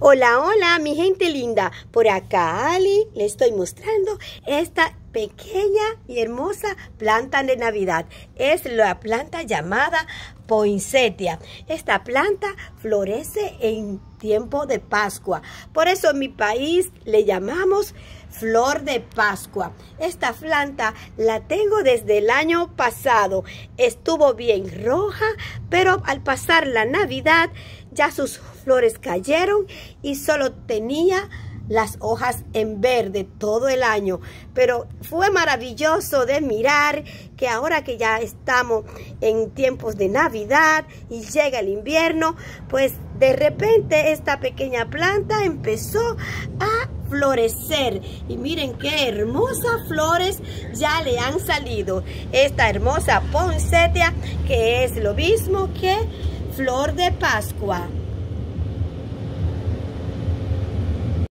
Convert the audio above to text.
Hola, hola, mi gente linda. Por acá, Ali, le estoy mostrando esta pequeña y hermosa planta de Navidad. Es la planta llamada poinsettia. Esta planta florece en tiempo de Pascua. Por eso en mi país le llamamos flor de Pascua. Esta planta la tengo desde el año pasado. Estuvo bien roja, pero al pasar la Navidad ya sus flores cayeron y solo tenía las hojas en verde todo el año. Pero fue maravilloso de mirar que ahora que ya estamos en tiempos de Navidad y llega el invierno, pues de repente esta pequeña planta empezó a florecer. Y miren qué hermosas flores ya le han salido. Esta hermosa poinsettia, que es lo mismo que flor de Pascua.